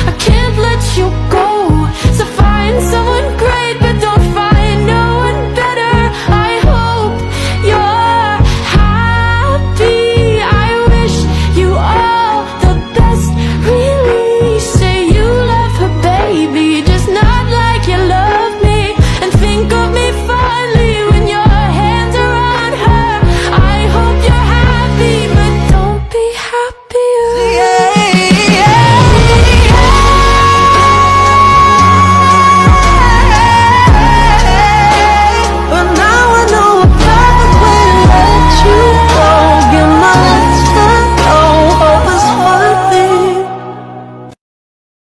I can't let you go. So find someone